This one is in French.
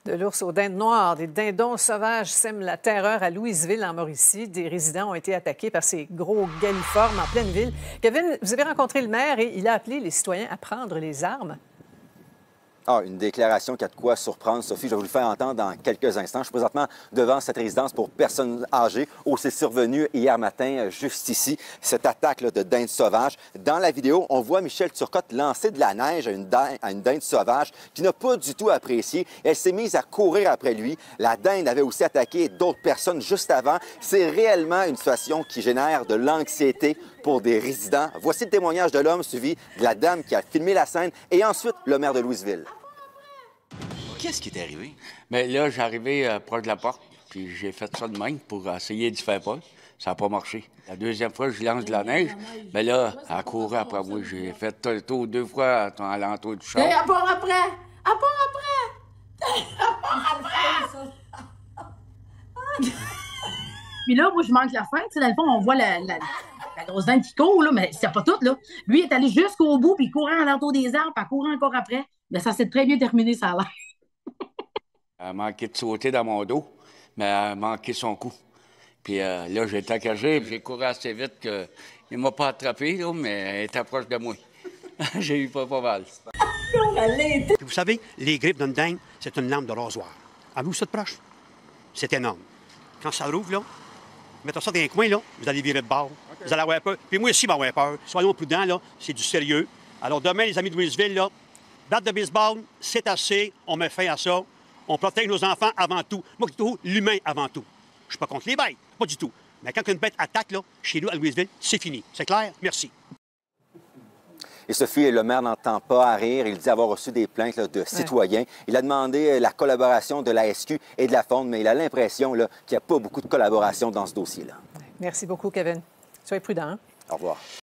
De l'ours aux dindes noires, des dindons sauvages sèment la terreur à Louisville, en Mauricie. Des résidents ont été attaqués par ces gros galliformes en pleine ville. Kevin, vous avez rencontré le maire et il a appelé les citoyens à prendre les armes. Ah, une déclaration qui a de quoi surprendre, Sophie. Je vais vous le faire entendre dans quelques instants. Je suis présentement devant cette résidence pour personnes âgées où c'est survenu hier matin, juste ici, cette attaque là, de dinde sauvage. Dans la vidéo, on voit Michel Turcotte lancer de la neige à une dinde sauvage qui n'a pas du tout apprécié. Elle s'est mise à courir après lui. La dinde avait aussi attaqué d'autres personnes juste avant. C'est réellement une situation qui génère de l'anxiété pour des résidents. Voici le témoignage de l'homme suivi de la dame qui a filmé la scène et ensuite le maire de Louisville. Qu'est-ce qui est arrivé? Bien là, j'arrivais proche de la porte, puis j'ai fait ça de même pour essayer d'y faire peur. Ça n'a pas marché. La deuxième fois, je lance de la neige, mais là, elle a couru après moi. J'ai fait le tour 2 fois à l'entour du char. À part après! À part après! À part après! Puis là, moi, je manque la fin. Tu sais, dans le fond, on voit la grosse dinde qui court, là, mais c'est pas tout, là. Lui, il est allé jusqu'au bout, puis il courait à l'entour des arbres, puis il courait encore après. Mais ça s'est très bien terminé, ça a l'air. Elle a manqué de sauter dans mon dos, mais elle a manqué son coup. Puis là, j'ai été accagé, j'ai couru assez vite qu'il ne m'a pas attrapé, là, mais elle était proche de moi. J'ai eu pas mal. Vous savez, les grippes d'une dinde, c'est une lampe de rasoir. Avez-vous ça de proche? C'est énorme. Quand ça rouvre, là, mettons ça dans un coin, là, vous allez virer de bord. Okay. Vous allez avoir peur. Puis moi aussi, je vais avoir peur. Soyons prudents, là, c'est du sérieux. Alors demain, les amis de Louisville, là, batte de baseball, c'est assez, on met fin à ça. On protège nos enfants avant tout. Moi, tout, l'humain avant tout. Je suis pas contre les bêtes, pas du tout. Mais quand une bête attaque, là, chez nous, à Louisville, c'est fini. C'est clair? Merci. Et Sophie, le maire n'entend pas à rire. Il dit avoir reçu des plaintes là, de citoyens. Il a demandé la collaboration de la SQ et de la Fonde, mais il a l'impression qu'il n'y a pas beaucoup de collaboration dans ce dossier-là. Merci beaucoup, Kevin. Soyez prudent. Hein? Au revoir.